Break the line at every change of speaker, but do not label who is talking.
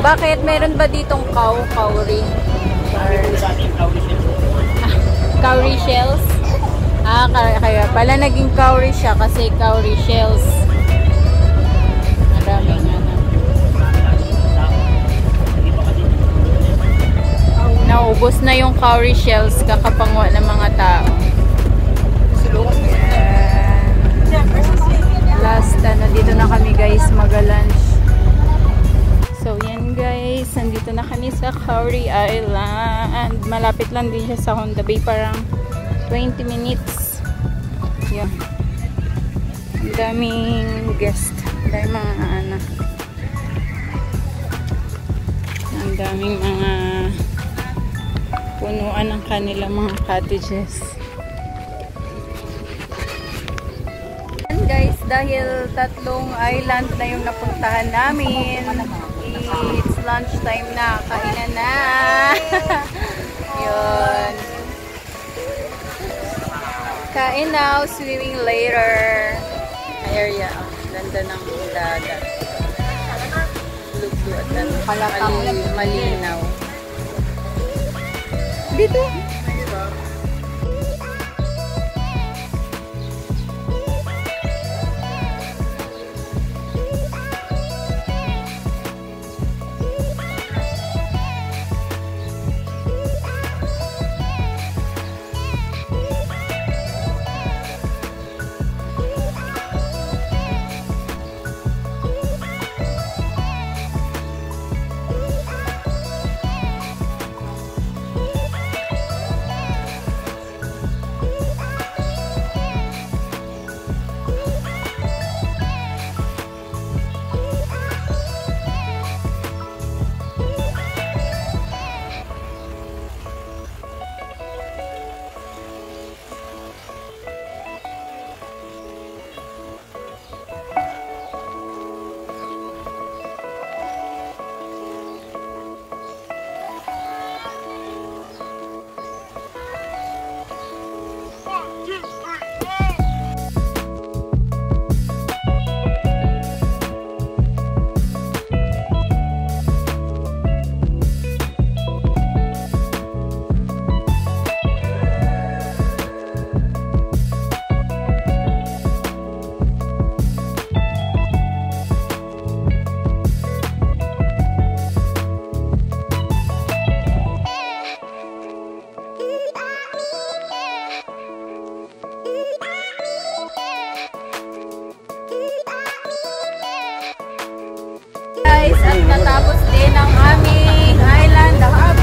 Bakit? Meron ba ditong cowrie? Cowrie shells? Kaya pala naging cowrie siya kasi cowrie shells. Maraming naubos na yung cowrie shells kakapangwa ng mga tao. Last dito na kami guys mag-lunch. So yan guys, nandito na kami sa Cowrie Island. Malapit lang din siya sa Honda Bay, parang 20 minutes. Yan. Ang daming guest. Ang daming mga ang daming mga punuan ng kanilang mga cottages. Guys, dahil tatlong island na yung napuntahan namin, it's lunch time na, kainan na. Yun, kain now, swimming later. Area, ganda ng dagat, lugo at malinaw dito. Guys, at natapos din ang aming island.